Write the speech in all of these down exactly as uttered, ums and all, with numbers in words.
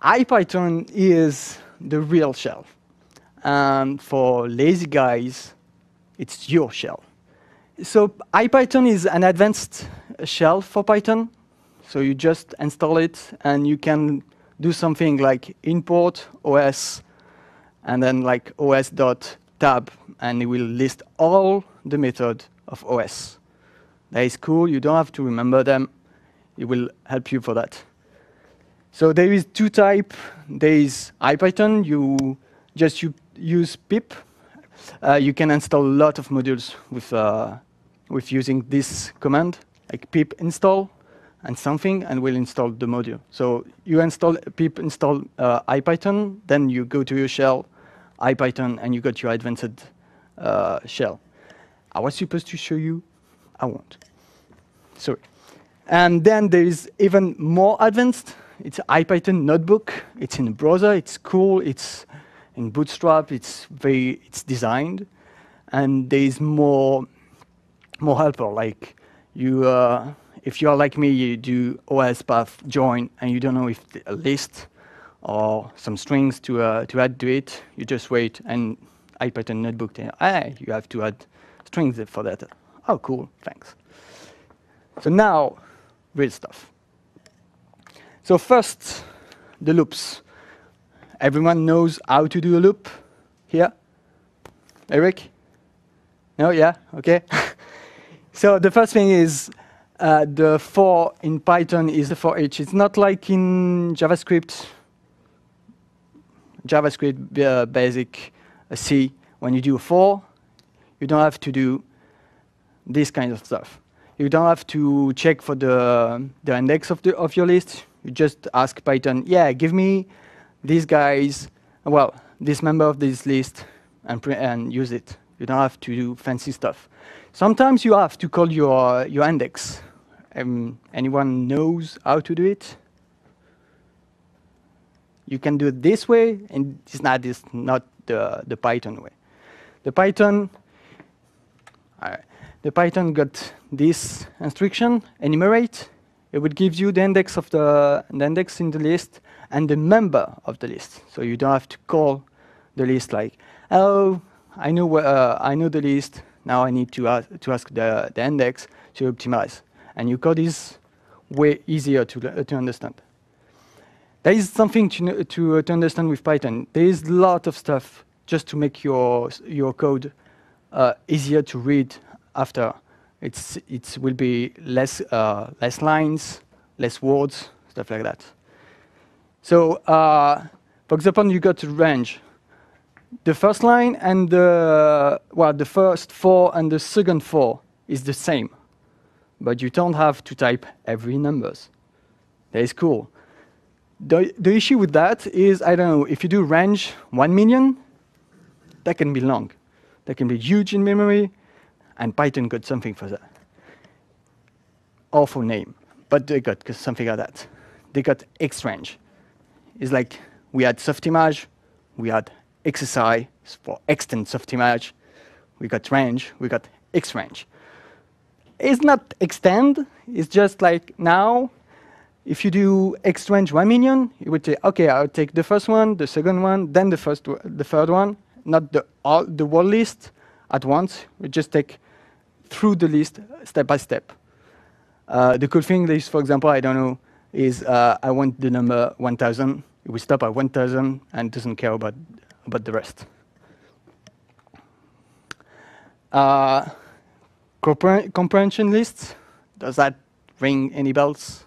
IPython is the real shell. And for lazy guys, it's your shell. So IPython is an advanced shell for Python. So you just install it, and you can do something like import O S, and then like os.tab, and it will list all the methods of O S. That is cool. You don't have to remember them. It will help you for that. So there is two types. There is IPython. You just you use pip. Uh, you can install a lot of modules with uh, with using this command, like pip install and something, and we'll install the module. So you install pip install uh, IPython, then you go to your shell, IPython, and you got your advanced uh, shell. I was supposed to show you. I won't. Sorry. And then there is even more advanced. It's IPython notebook. It's in the browser. It's cool. It's in Bootstrap. It's very. It's designed, and there is more, more helper. Like you, uh, if you are like me, you do O S path join, and you don't know if the, a list or some strings to uh, to add to it. You just wait, and IPython notebook. Ah, you have to add strings for that. Oh, cool. Thanks. So now, real stuff. So first, the loops. Everyone knows how to do a loop here? Eric? No? Yeah? OK. So the first thing is uh, the for in Python is the for each. It's not like in JavaScript. JavaScript uh, basic uh, C. When you do a for, you don't have to do this kind of stuff. You don't have to check for the, the index of, the, of your list. You just ask Python, yeah, give me these guys, well, this member of this list, and, and use it. You don't have to do fancy stuff. Sometimes you have to call your, your index. Um, anyone knows how to do it? You can do it this way, and it's not, this, not the, the Python way. The Python, uh, the Python got this instruction, enumerate. It would give you the index of the, the index in the list and the member of the list. So you don't have to call the list like, oh, I know uh, I know the list. Now I need to ask to ask the the index to optimize. And your code is way easier to uh, to understand. There is something to to, uh, to understand with Python. There is a lot of stuff just to make your your code uh, easier to read after. It's it will be less uh, less lines, less words, stuff like that. So uh, for example, you got a range. The first line and the well, the first four and the second four is the same, but you don't have to type every numbers. That is cool. The the issue with that is, I don't know, if you do range one million, that can be long, that can be huge in memory, and Python got something for that. Awful name, but they got something like that. They got xrange. It's like we had Softimage, we had X S I for extend Softimage, we got range, we got xrange. It's not extend, it's just like now, if you do xrange one million, you would say, okay, I'll take the first one, the second one, then the first, the third one, not the all the whole list at once. We just take through the list step by step. Uh, the cool thing is, for example, I don't know, is uh, I want the number one thousand. It will stop at one thousand and doesn't care about, about the rest. Uh, compre comprehension lists, does that ring any bells?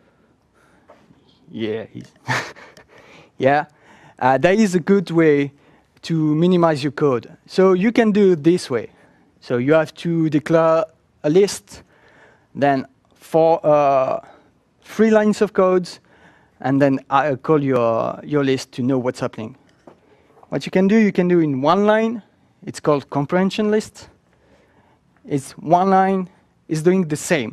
Yeah. Yeah. Uh, that is a good way to minimize your code. So you can do it this way. So you have to declare a list, then for uh, three lines of codes, and then I'll call your, your list to know what's happening. What you can do, you can do in one line. It's called comprehension list. It's one line, it's doing the same.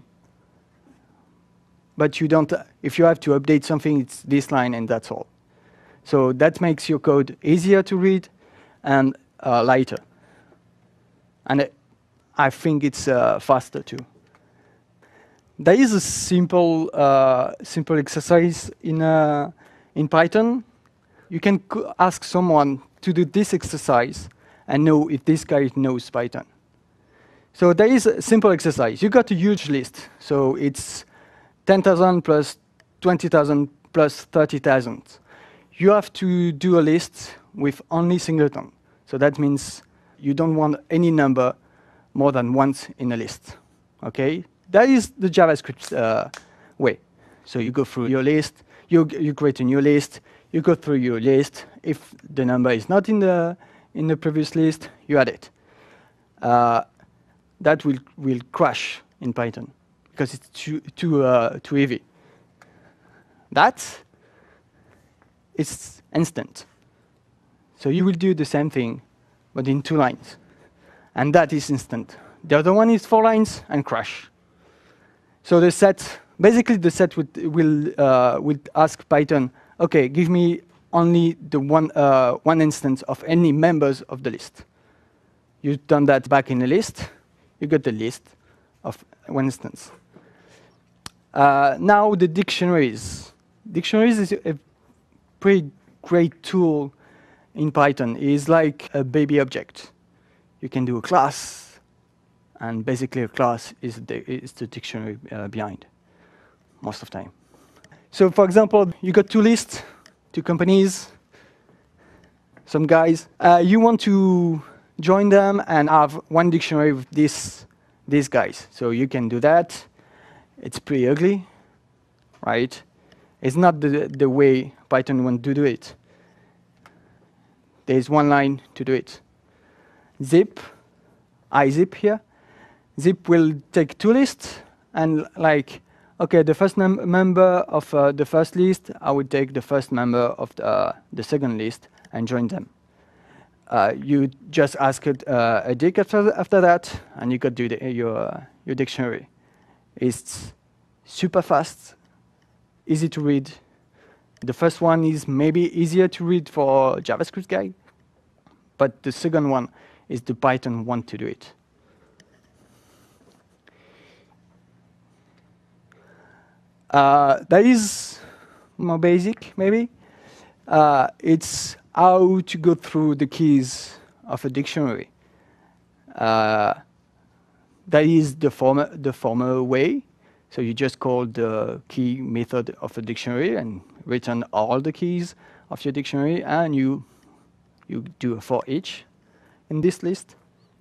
But you don't, if you have to update something, it's this line and that's all. So that makes your code easier to read and uh, lighter. And it, I think it's uh, faster too. There is a simple, uh, simple exercise in, uh, In Python, you can ask someone to do this exercise and know if this guy knows Python. So there is a simple exercise. You got a huge list. So it's ten thousand plus twenty thousand plus thirty thousand. You have to do a list with only singleton. So that means you don't want any number more than once in a list. Okay? That is the JavaScript uh, way. So you go through your list, you, you create a new list, you go through your list. If the number is not in the, in the previous list, you add it. Uh, that will, will crash in Python because it's too, too, uh, too heavy. That is instant. So you will do the same thing, but in two lines. And that is instant. The other one is four lines and crash. So the set, basically the set would, will, uh, will ask Python, OK, give me only the one, uh, one instance of any members of the list. You've done that back in the list. You got the list of one instance. Uh, now the dictionaries. Dictionaries is a pretty great tool in Python. It's like a baby object. You can do a class, and basically a class is the, is the dictionary uh, behind, most of the time. So for example, you got two lists, two companies, some guys. Uh, you want to join them and have one dictionary with this, these guys. So you can do that. It's pretty ugly, right? It's not the, the way Python wants to do it. There's one line to do it. Zip, izip here. Zip will take two lists and like, OK, the first member of uh, the first list, I would take the first member of the, uh, the second list and join them. Uh, you just ask it, uh, a dict after, after that, and you got do the, your, uh, your dictionary. It's super fast, easy to read. The first one is maybe easier to read for a JavaScript guy, but the second one is the Python want to do it. Uh, that is more basic, maybe. Uh, it's how to go through the keys of a dictionary. Uh, that is the former, the former way. So you just call the key method of a dictionary and return all the keys of your dictionary, and you, you do a for each in this list.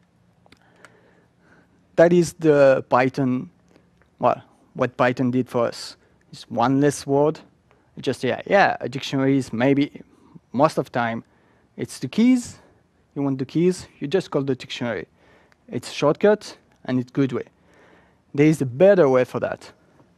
That is the Python, well, what Python did for us. It's one less word. Just, yeah, yeah, a dictionary is maybe, most of the time, it's the keys. You want the keys, you just call the dictionary. It's a shortcut, and it's a good way. There is a better way for that.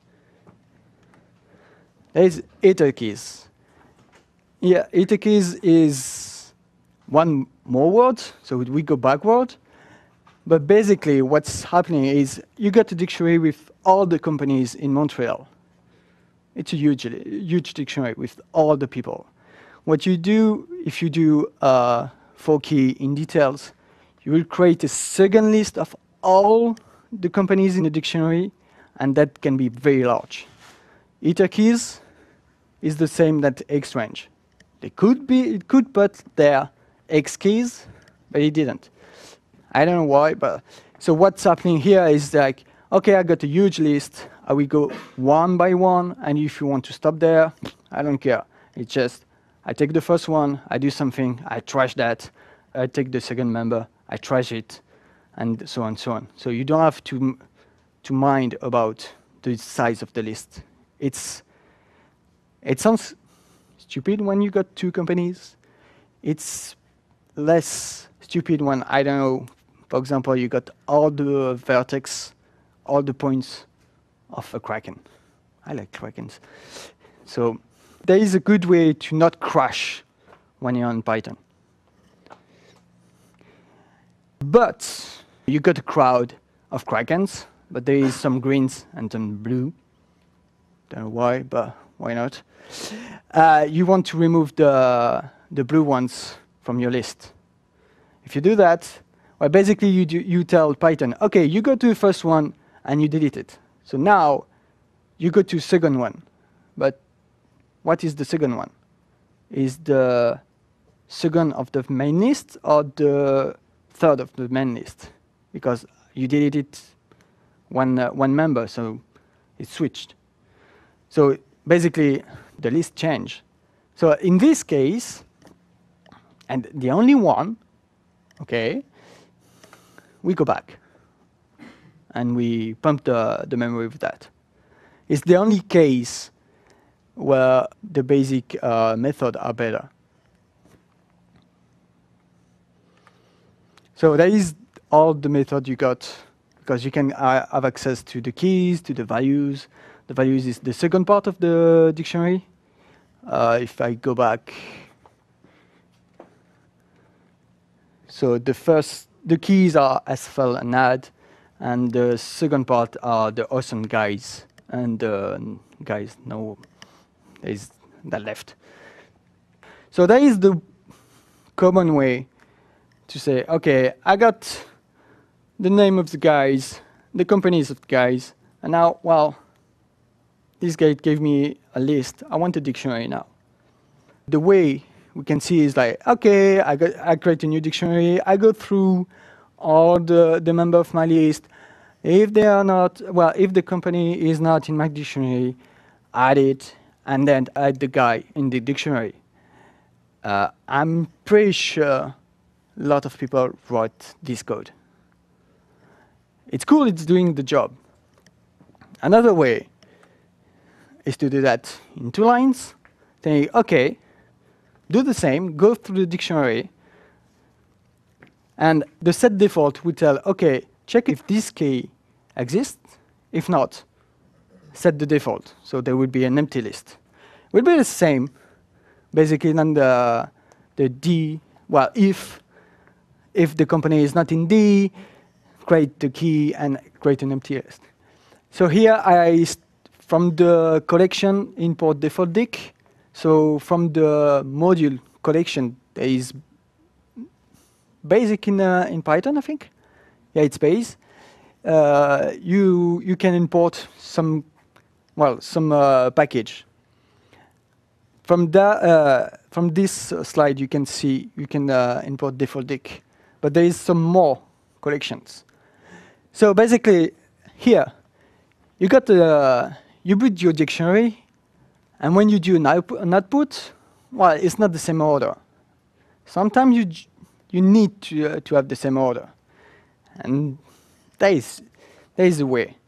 There is iter keys. Yeah, iter keys is one more word, so we go backward. But basically, what's happening is you get a dictionary with all the companies in Montreal. It's a huge, huge dictionary with all the people. What you do, if you do uh, for key in details, you will create a second list of all the companies in the dictionary, and that can be very large. Iter keys is the same that X range. They could be, it could put their X keys, but it didn't. I don't know why, but so what's happening here is like, OK, I got a huge list. I will go one by one, and if you want to stop there, I don't care. It's just, I take the first one, I do something, I trash that. I take the second member, I trash it, and so on and so on. So you don't have to, to mind about the size of the list. It's, it sounds stupid when you got two companies. It's less stupid when, I don't know, for example, you got all the vertex, all the points of a Kraken. I like Krakens. So there is a good way to not crash when you're on Python. But you got a crowd of Krakens, but there is some greens and some blue. Don't know why, but why not? Uh, you want to remove the, the blue ones from your list. If you do that, well, basically you, do, you tell Python, OK, you go to the first one, and you delete it. So now you go to the second one. But what is the second one? is the second of the main list or the third of the main list, because you deleted one uh, one member, so it switched. So basically, the list changed. So in this case, and the only one, okay, we go back and we pump the, the memory with that. It's the only case where the basic uh, methods are better. So that is all the method you got, because you can uh, have access to the keys, to the values. The values is the second part of the dictionary. Uh, if I go back, so the first, the keys are S F L and add, and the second part are the awesome guys, and uh, guys, no, there is that left. So that is the common way to say, okay, I got the name of the guys, the companies of the guys, and now, well, this guy gave me a list. I want a dictionary now. The way we can see is like, okay, I, got, I create a new dictionary. I go through all the, the member of my list. If they are not, well, if the company is not in my dictionary, add it, and then add the guy in the dictionary. Uh, I'm pretty sure a lot of people wrote this code. It's cool, it's doing the job. Another way is to do that in two lines. Saying, okay, do the same, go through the dictionary, and the set default will tell, okay, check if this key exists. If not, set the default. So there will be an empty list. It will be the same, basically, than the, the D, well, if, if the company is not in D, create the key and create an empty list. So here I, from the collection, import default dic. So from the module collection, there is basic in, uh, in Python, I think. Yeah, it's base. Uh, you, you can import some, well, some uh, package. From, that, uh, from this uh, slide, you can see you can uh, import default dic. But there is some more collections. So basically, here, you got the, you build your dictionary, and when you do an, output, an output, well, it's not the same order. Sometimes you you need to uh, to have the same order, and that is that is the way.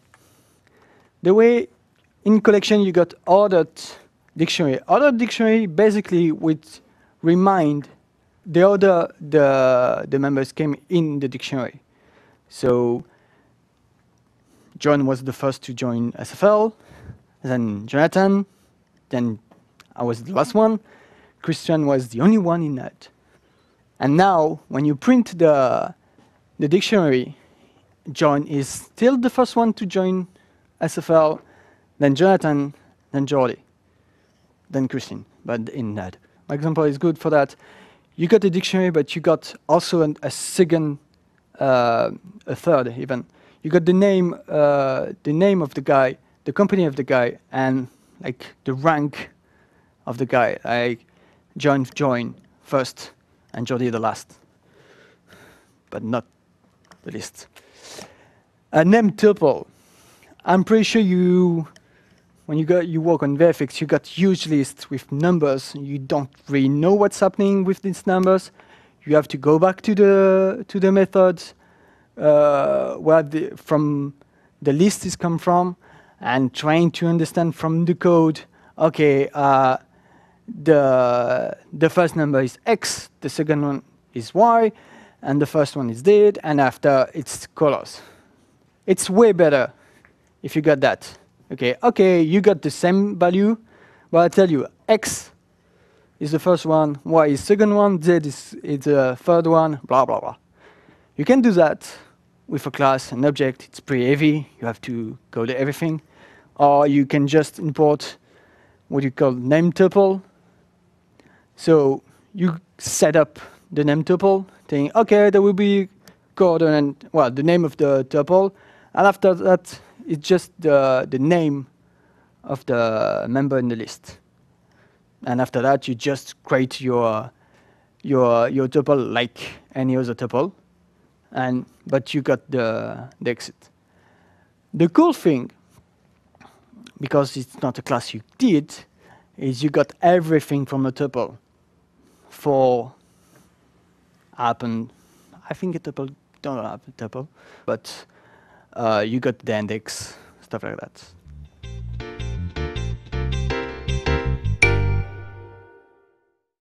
The way in collection you got ordered dictionary. Ordered dictionary basically would remind the order the the members came in the dictionary. So John was the first to join S F L, then Jonathan, then I was the last one. Christian was the only one in that. And now, when you print the, the dictionary, John is still the first one to join S F L, then Jonathan, then Jordi, then Christian, but in that. My example is good for that. You got a dictionary, but you got also an, a second, uh, a third even. You got the name, uh, the name of the guy, the company of the guy, and like the rank of the guy. Like John joined first, and Jordi the last, but not the least. A name tuple. I'm pretty sure you, when you got you work on V F X, you got huge lists with numbers. You don't really know what's happening with these numbers. You have to go back to the to the methods uh, where the from the list is come from, and trying to understand from the code. Okay, uh, the the first number is X, the second one is Y, and the first one is Z, and after it's colors. It's way better if you got that. Okay, okay, you got the same value, but I tell you, X is the first one, Y is second one, Z is, is the third one, blah, blah, blah. You can do that with a class, an object. It's pretty heavy. You have to code everything. Or you can just import what you call name tuple. So you set up the name tuple, saying, OK, there will be coordinate, well, the name of the tuple. And after that, it's just the, the name of the member in the list. And after that, you just create your your your tuple like any other tuple, and but you got the the exit. The cool thing, because it's not a class you did, is you got everything from a tuple for happen. I think a tuple don't have a tuple, but uh, you got the index, stuff like that.